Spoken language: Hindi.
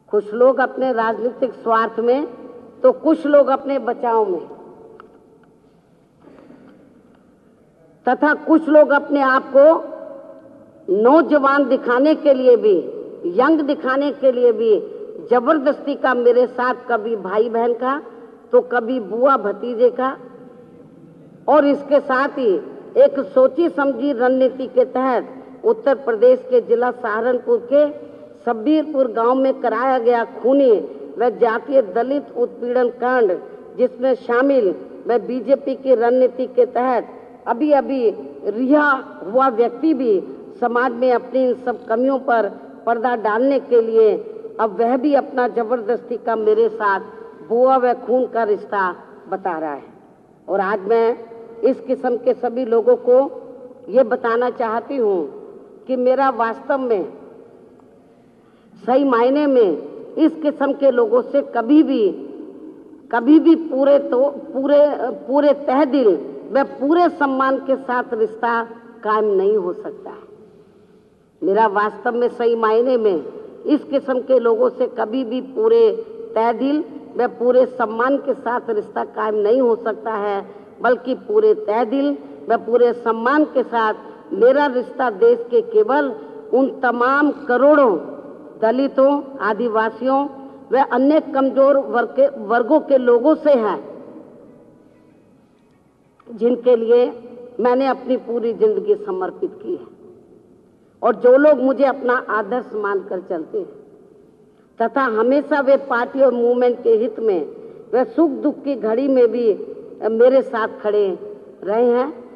कुछ लोग अपने राजनीतिक स्वार्थ में तो कुछ लोग अपने बचाव में, तथा कुछ लोग अपने आप को नौजवान दिखाने के लिए भी, यंग दिखाने के लिए भी जबरदस्ती का मेरे साथ कभी भाई बहन का तो कभी बुआ भतीजे का, और इसके साथ ही एक सोची समझी रणनीति के तहत उत्तर प्रदेश के जिला सहारनपुर के शब्बीरपुर गांव में कराया गया खूनी व जातीय दलित उत्पीड़न कांड, जिसमें शामिल व बीजेपी की रणनीति के तहत अभी अभी रिहा हुआ व्यक्ति भी समाज में अपनी इन सब कमियों पर पर्दा डालने के लिए अब वह भी अपना जबरदस्ती का मेरे साथ बुआ व खून का रिश्ता बता रहा है। और आज मैं इस किस्म के सभी लोगों को ये बताना चाहती हूँ कि मेरा वास्तव में सही मायने में इस किस्म के लोगों से कभी भी पूरे तह दिल व पूरे सम्मान के साथ रिश्ता कायम नहीं हो सकता है। मेरा वास्तव में सही मायने में इस किस्म के लोगों से कभी भी पूरे तह दिल व पूरे सम्मान के साथ रिश्ता कायम नहीं हो सकता है, बल्कि पूरे तह दिल व पूरे सम्मान के साथ मेरा रिश्ता देश के केवल उन तमाम करोड़ों दलितों, आदिवासियों व अन्य कमजोर वर्गों के लोगों से है, जिनके लिए मैंने अपनी पूरी जिंदगी समर्पित की है और जो लोग मुझे अपना आदर्श मानकर चलते हैं तथा हमेशा वे पार्टी और मूवमेंट के हित में व सुख दुख की घड़ी में भी मेरे साथ खड़े रहे हैं।